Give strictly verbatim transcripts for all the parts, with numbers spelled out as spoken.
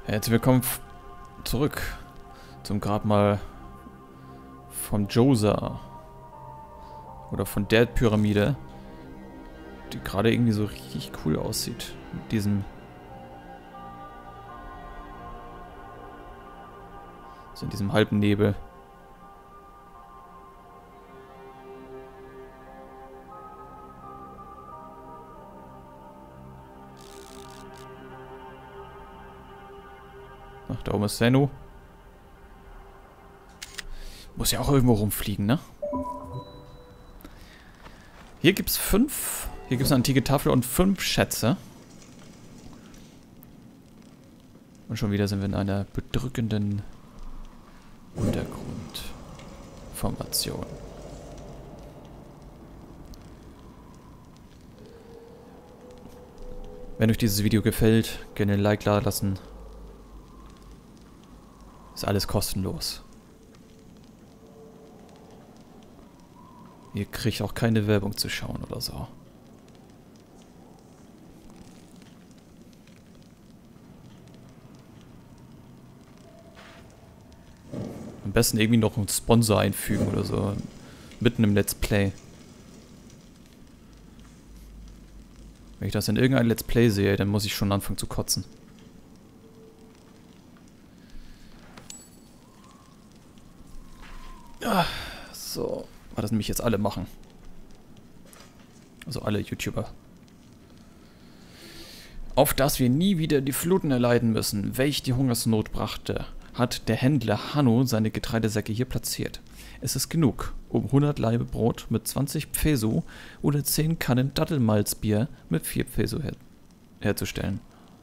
Herzlich willkommen zurück zum Grabmal von Djoser. Oder von der Pyramide, die gerade irgendwie so richtig cool aussieht. Mit diesem... So in diesem halben Nebel. Ach, da oben ist Zenu. Muss ja auch irgendwo rumfliegen, ne? Hier gibt es fünf. Hier gibt es eine antike Tafel und fünf Schätze. Und schon wieder sind wir in einer bedrückenden Untergrundformation. Wenn euch dieses Video gefällt, gerne ein Like da lassen. Ist alles kostenlos. Ihr kriegt auch keine Werbung zu schauen oder so. Am besten irgendwie noch einen Sponsor einfügen oder so. Mitten im Let's Play. Wenn ich das in irgendeinem Let's Play sehe, dann muss ich schon anfangen zu kotzen. Ah, so. Weil das nämlich jetzt alle machen. Also alle YouTuber. Auf dass wir nie wieder die Fluten erleiden müssen, welch die Hungersnot brachte, hat der Händler Hanno seine Getreidesäcke hier platziert. Es ist genug, um hundert Laibe Brot mit zwanzig Peso oder zehn Kannen Dattelmalzbier mit vier Peso her herzustellen.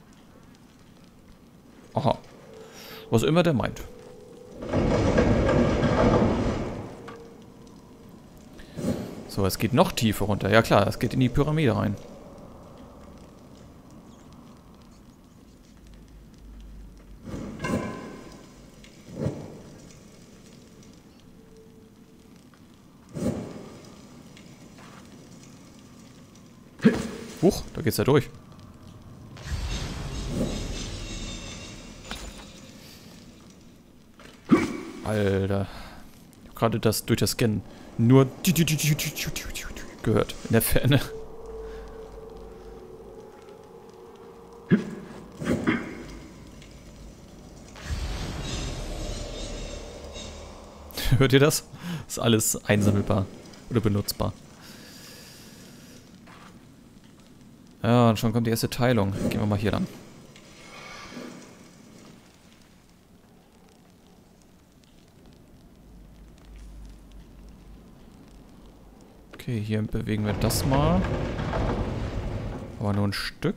Aha. Was immer der meint. So, es geht noch tiefer runter. Ja klar, es geht in die Pyramide rein. Huch, da geht's ja durch. Alter. Ich hab gerade das durch das Scannen nur gehört in der Ferne. Hört ihr das? Ist alles einsammelbar oder benutzbar. Ja, und schon kommt die erste Teilung. Gehen wir mal hier lang. Okay, hier bewegen wir das mal. Aber nur ein Stück.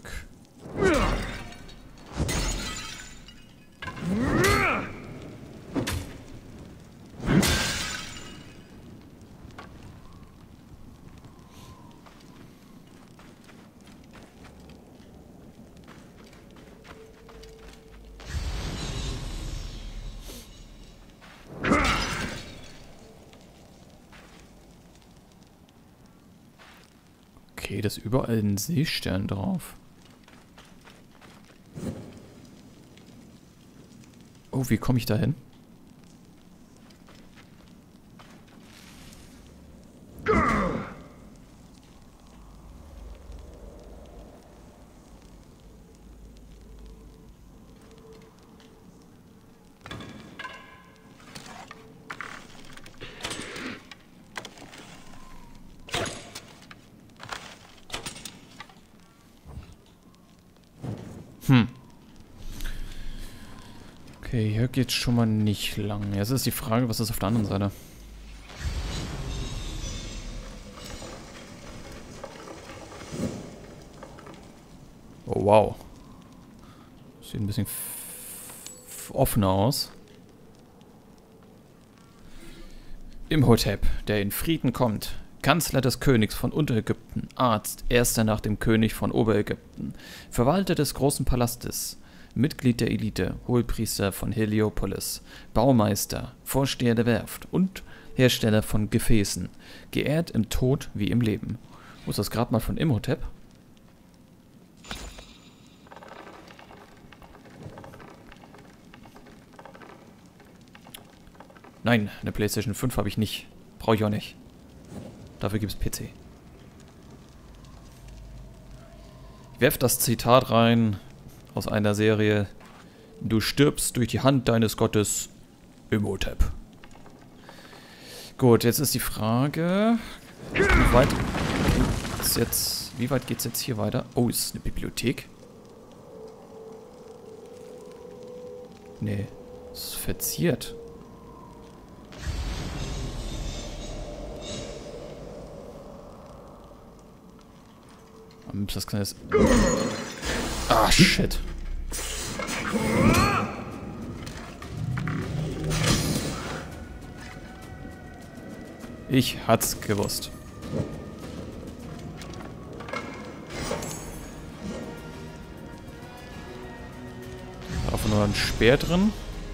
Okay, da ist überall ein Seestern drauf. Oh, wie komme ich da hin? Hm. Okay, hier geht's schon mal nicht lang. Jetzt ist die Frage, was ist auf der anderen Seite? Oh, wow. Sieht ein bisschen offener aus. Imhotep, der in Frieden kommt. Kanzler des Königs von Unterägypten, Arzt, erster nach dem König von Oberägypten, Verwalter des großen Palastes, Mitglied der Elite, Hohepriester von Heliopolis, Baumeister, Vorsteher der Werft und Hersteller von Gefäßen, geehrt im Tod wie im Leben. Wo ist das Grabmal von Imhotep? Nein, eine PlayStation fünf habe ich nicht. Brauche ich auch nicht. Dafür gibt es P C. Ich werf das Zitat rein aus einer Serie. Du stirbst durch die Hand deines Gottes Imhotep. Gut, jetzt ist die Frage, wie weit geht's jetzt, wie weit geht's jetzt hier weiter? Oh, ist es eine Bibliothek? Nee, es ist verziert. Das kann jetzt... Ah, shit. Ich hat's gewusst. Da ist nur ein Speer drin.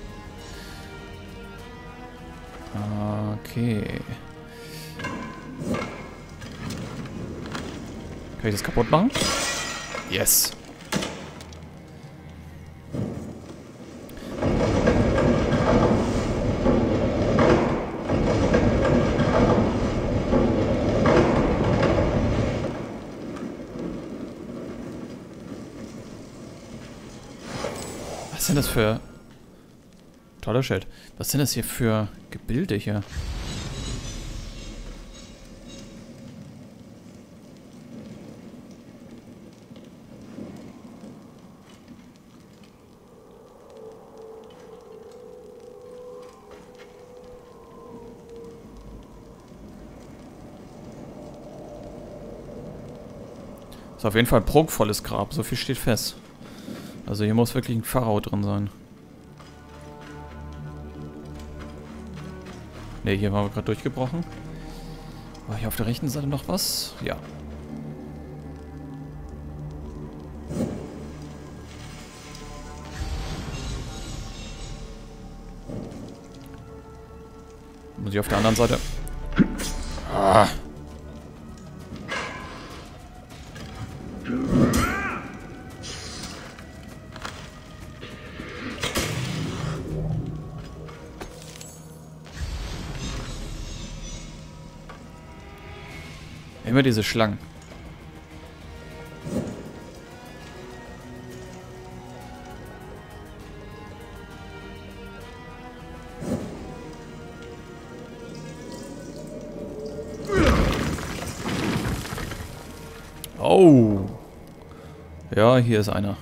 Okay. Kann ich das kaputt machen? Yes. Was sind das für... Toller Schild. Was sind das hier für Gebilde hier? Ist auf jeden Fall ein prunkvolles Grab, so viel steht fest. Also hier muss wirklich ein Pharao drin sein. Ne, hier waren wir gerade durchgebrochen. War hier auf der rechten Seite noch was? Ja. Muss ich auf der anderen Seite... Ah. Immer diese Schlangen. Oh. Ja, hier ist einer.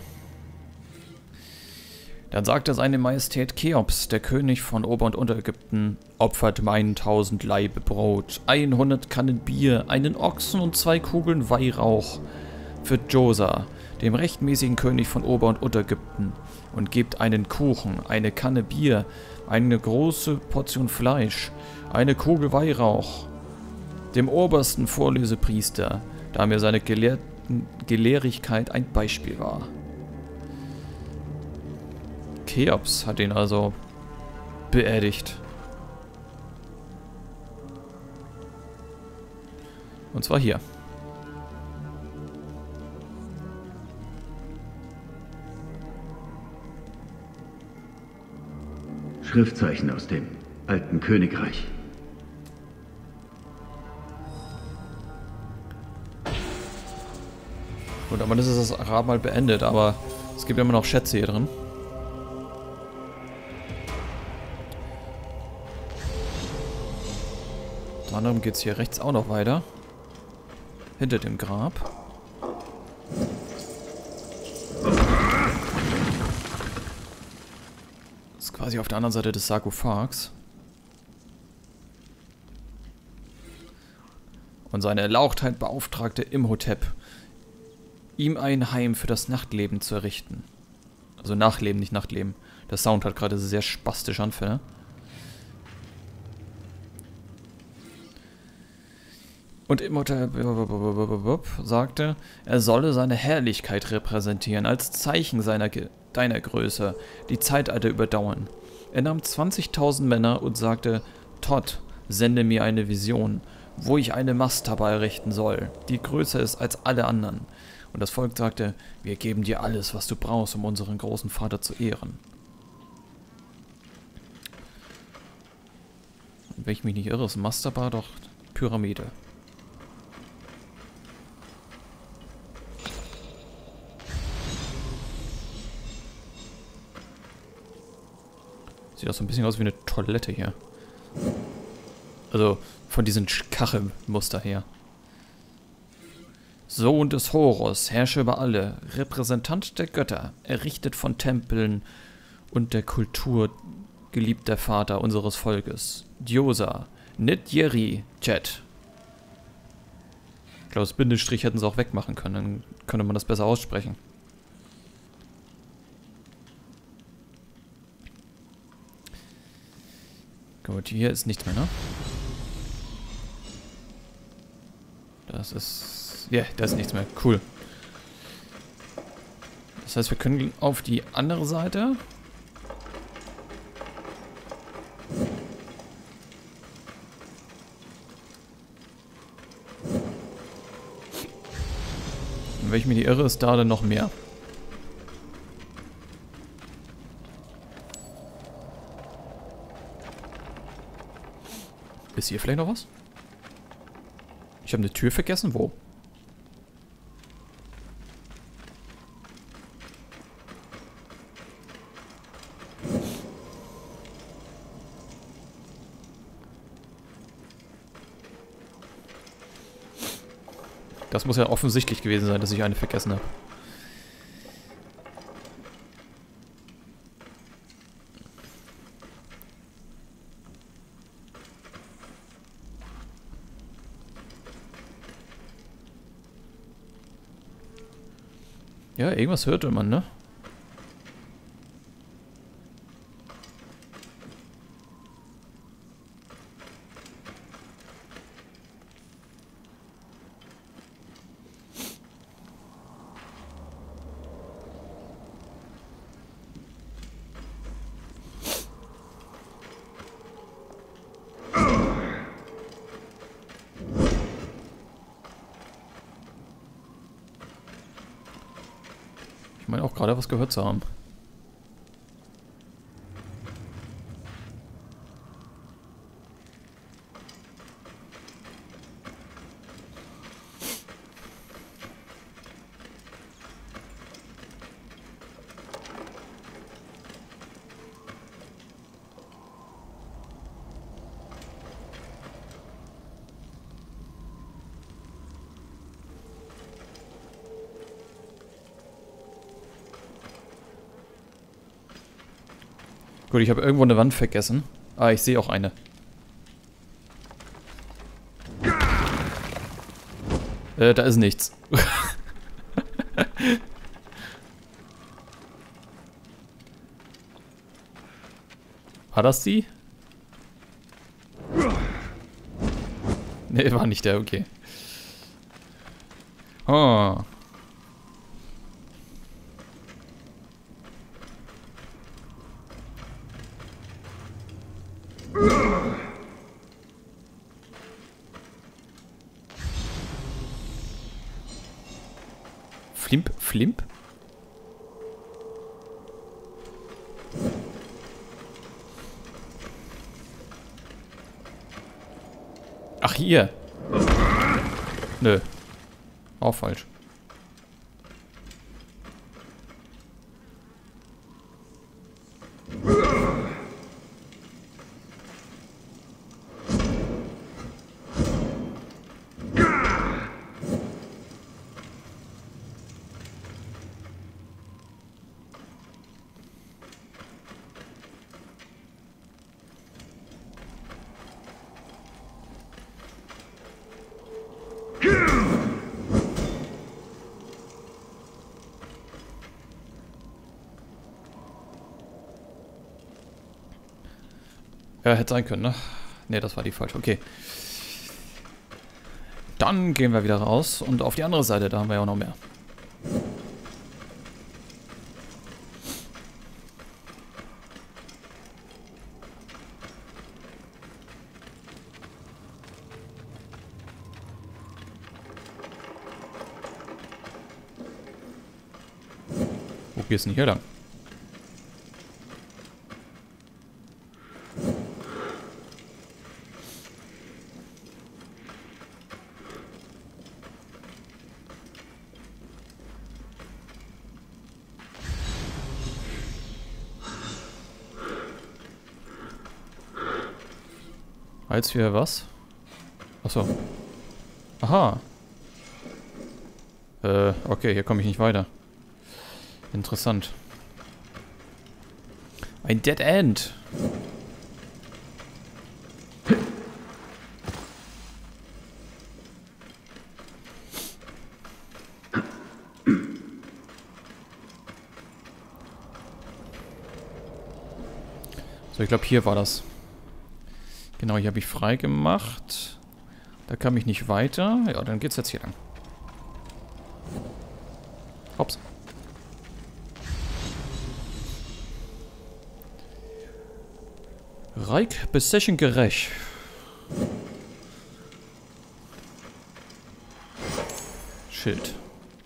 Dann sagte seine Majestät Cheops, der König von Ober- und Unterägypten, opfert meinen tausend Laibe Brot, hundert Kannen Bier, einen Ochsen und zwei Kugeln Weihrauch für Djoser, dem rechtmäßigen König von Ober- und Unterägypten, und gebt einen Kuchen, eine Kanne Bier, eine große Portion Fleisch, eine Kugel Weihrauch, dem obersten Vorlesepriester, da mir seine Gelehrten, Gelehrigkeit ein Beispiel war. Cheops hat ihn also beerdigt. Und zwar hier. Schriftzeichen aus dem alten Königreich. Gut, aber das ist das Grab beendet, aber es gibt immer noch Schätze hier drin. Unter anderem geht es hier rechts auch noch weiter. Hinter dem Grab. Das ist quasi auf der anderen Seite des Sarkophags. Und seine Erlauchtheit beauftragte Imhotep, ihm ein Heim für das Nachtleben zu errichten. Also Nachleben, nicht Nachtleben. Der Sound hat gerade sehr spastische Anfälle. Und Imhotep sagte, er solle seine Herrlichkeit repräsentieren, als Zeichen seiner deiner Größe, die Zeitalter überdauern. Er nahm zwanzigtausend Männer und sagte, Todd, sende mir eine Vision, wo ich eine Mastaba errichten soll, die größer ist als alle anderen. Und das Volk sagte, wir geben dir alles, was du brauchst, um unseren großen Vater zu ehren. Wenn ich mich nicht irre, ist Masterbar doch Pyramide. Sieht auch so ein bisschen aus wie eine Toilette hier. Also von diesen Kachelmuster her. Sohn des Horus, Herrscher über alle, Repräsentant der Götter, errichtet von Tempeln und der Kultur, geliebter Vater unseres Volkes. Diosa, Nidjeri, Jet. Ich glaube, das Bindestrich hätten sie auch wegmachen können, dann könnte man das besser aussprechen. Gut, hier ist nichts mehr, ne? Das ist... Ja, yeah, da ist nichts mehr. Cool. Das heißt, wir können auf die andere Seite. Und wenn ich mir die irre, ist da dann noch mehr. Ist hier vielleicht noch was? Ich habe eine Tür vergessen. Wo? Das muss ja offensichtlich gewesen sein, dass ich eine vergessen habe. Ja, irgendwas hörte man, ne? Ich meine auch gerade was gehört zu haben. Gut, ich habe irgendwo eine Wand vergessen. Ah, ich sehe auch eine. Äh, da ist nichts. War das die? Ne, war nicht der, okay. Oh. Flimp, Flimp? Ach, hier. Nö. Auch falsch. Ja, hätte sein können, ne? Ne, das war die falsche. Okay. Dann gehen wir wieder raus und auf die andere Seite, da haben wir ja auch noch mehr. Wo geht's denn hier lang? Als wir was? Achso. Aha. Äh, okay, hier komme ich nicht weiter. Interessant. Ein Dead End. So, ich glaube, hier war das. Genau, hier habe ich frei gemacht. Da kam ich nicht weiter. Ja, dann geht's jetzt hier lang. Hops. Reik Besechen gerecht. Schild.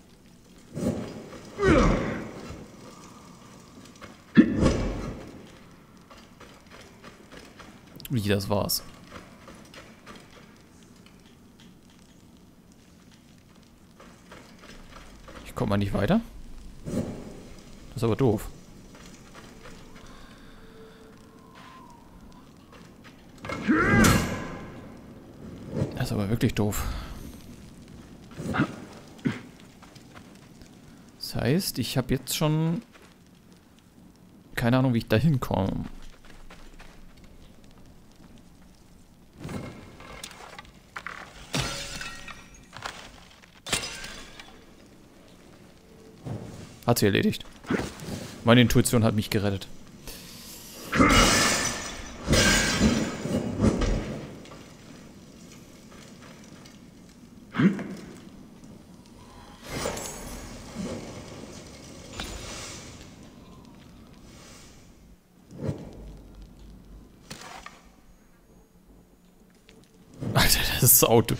Wie, das war's. Ich komme mal nicht weiter. Das ist aber doof. Das ist aber wirklich doof. Das heißt, ich habe jetzt schon keine Ahnung, wie ich da hinkomme. Hat sie erledigt. Meine Intuition hat mich gerettet. Alter, das ist Auto.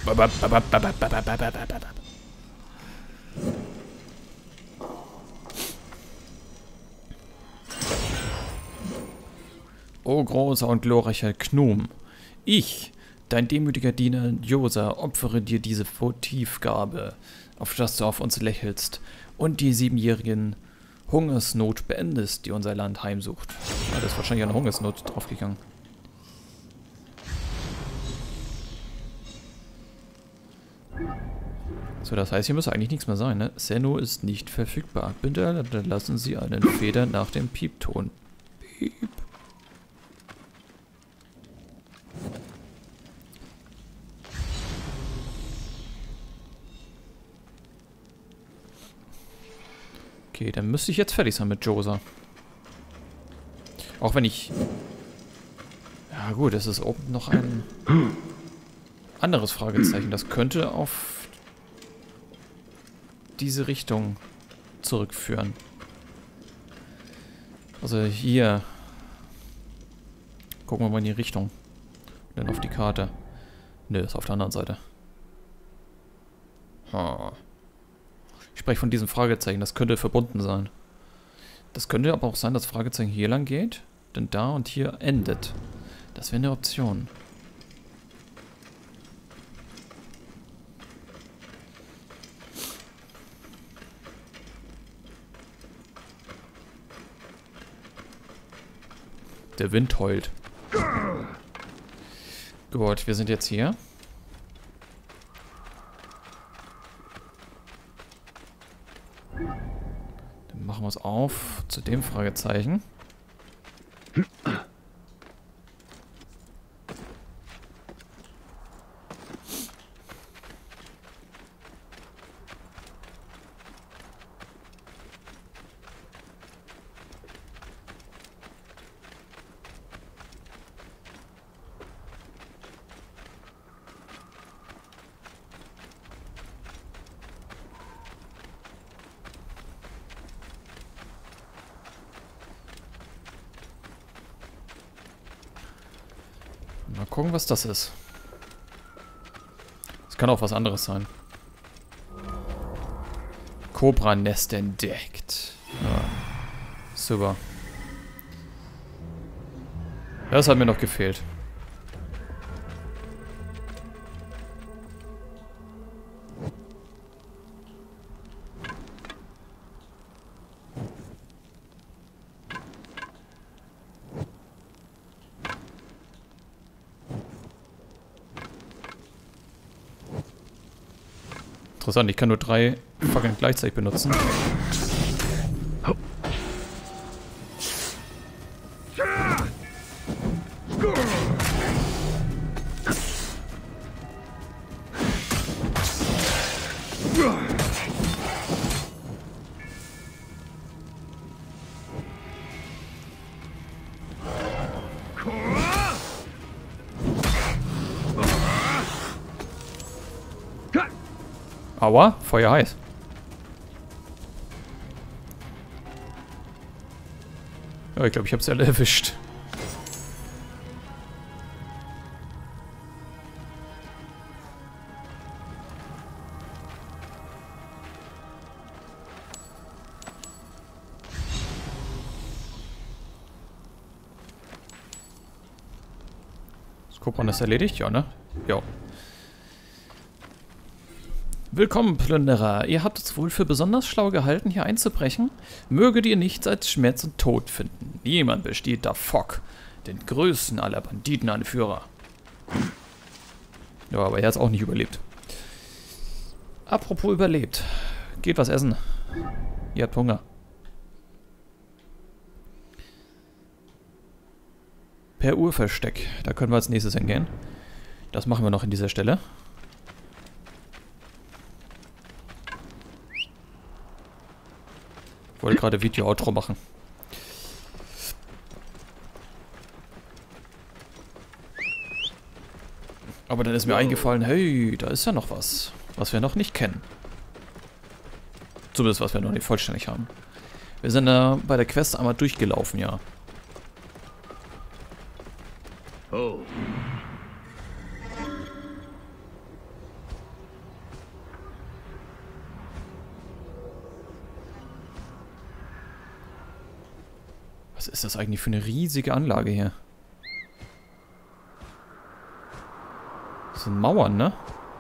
O großer und glorreicher Gnome, ich, dein demütiger Diener Josa, opfere dir diese Votivgabe, auf das du auf uns lächelst und die siebenjährigen Hungersnot beendest, die unser Land heimsucht. Ja, da ist wahrscheinlich eine Hungersnot draufgegangen. So, das heißt, hier müsste eigentlich nichts mehr sein, ne? Senno ist nicht verfügbar. Bitte lassen Sie einen Feder nach dem Piepton. Piep. Okay, dann müsste ich jetzt fertig sein mit Josa. Auch wenn ich... Ja gut, es ist oben noch ein anderes Fragezeichen. Das könnte auf diese Richtung zurückführen. Also hier. Gucken wir mal in die Richtung. Und dann auf die Karte. Ne, ist auf der anderen Seite. Hm. Ich spreche von diesem Fragezeichen. Das könnte verbunden sein. Das könnte aber auch sein, dass das Fragezeichen hier lang geht. Denn da und hier endet. Das wäre eine Option. Der Wind heult. Gut, wir sind jetzt hier. Dann machen wir es auf zu dem Fragezeichen. Mal gucken, was das ist. Es kann auch was anderes sein. Cobra-Nest entdeckt. Ja. Super. Das hat mir noch gefehlt. Interessant, ich kann nur drei Fackeln gleichzeitig benutzen. Aua, Feuer heiß. Ja, ich glaube, ich habe sie alle erwischt. Das Kopron ist erledigt, ja, ne? Ja. Willkommen, Plünderer. Ihr habt es wohl für besonders schlau gehalten, hier einzubrechen? Möget ihr nichts als Schmerz und Tod finden. Niemand besteht da Fock, den größten aller Banditenanführer. Ja, aber er hat es auch nicht überlebt. Apropos überlebt. Geht was essen. Ihr habt Hunger. Per Uhrversteck. Da können wir als nächstes hingehen. Das machen wir noch in dieser Stelle. Ich wollte gerade Video-Outro machen. Aber dann ist mir eingefallen, hey, da ist ja noch was, was wir noch nicht kennen. Zumindest was wir noch nicht vollständig haben. Wir sind da bei der Quest einmal durchgelaufen, ja. Oh. Was ist das eigentlich für eine riesige Anlage hier? Das sind Mauern, ne?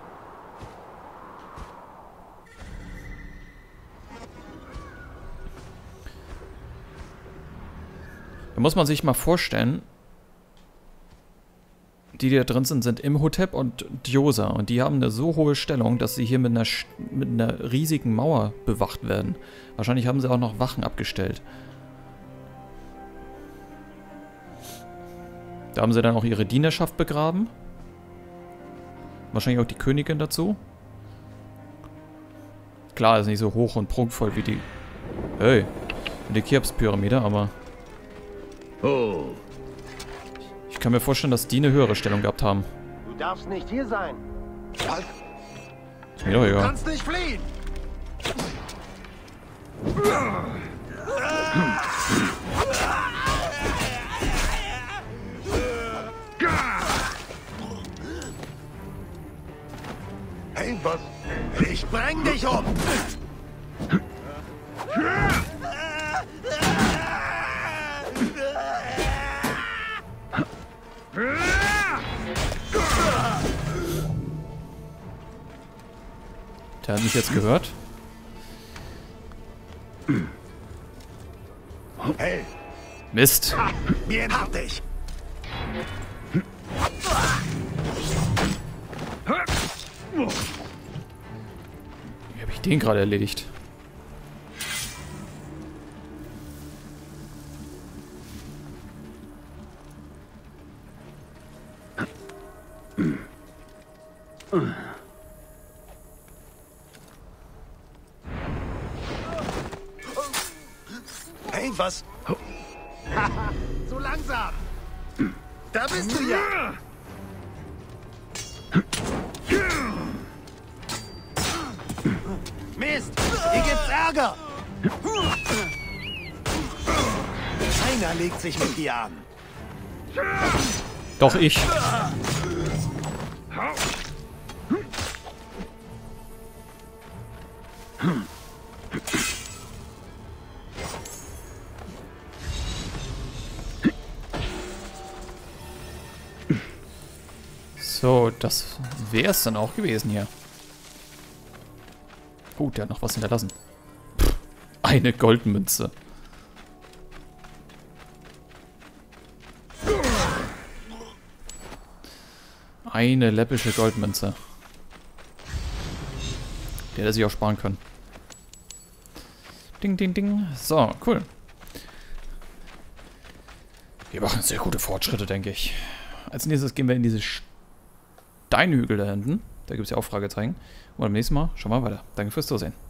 Da muss man sich mal vorstellen, die, die da drin sind, sind Imhotep und Djoser. Und die haben eine so hohe Stellung, dass sie hier mit einer, mit einer riesigen Mauer bewacht werden. Wahrscheinlich haben sie auch noch Wachen abgestellt. Da haben sie dann auch ihre Dienerschaft begraben. Wahrscheinlich auch die Königin dazu. Klar, ist nicht so hoch und prunkvoll wie die... Hey, die Cheops-Pyramide, aber... Oh. Ich kann mir vorstellen, dass die eine höhere Stellung gehabt haben. Du darfst nicht hier sein. Halt. Ist mir doch Du egal. kannst nicht fliehen. Hey, was? Ich bring dich um. Der hat mich jetzt gehört. Hey, Mist. wen hab dich? Wie habe ich den gerade erledigt? Hey, was? So langsam. Da bist du ja. Mist, hier gibt's Ärger. Keiner legt sich mit dir an. Doch ich. So, das wäre es dann auch gewesen hier. Gut, der hat noch was hinterlassen. Pff, eine Goldmünze. Eine läppische Goldmünze. Die hätte er sich auch sparen können. Ding, ding, ding. So, cool. Wir machen sehr gute Fortschritte, denke ich. Als nächstes gehen wir in diese Steinhügel da hinten. Da gibt es ja auch Fragezeichen. Und beim nächsten Mal schauen wir weiter. Danke fürs Zusehen.